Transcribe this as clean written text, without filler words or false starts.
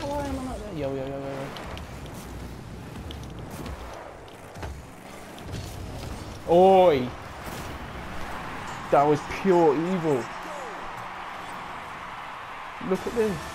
why am I not there? Yo, yo, yo, yo, yo. Oi! That was pure evil. Look at this.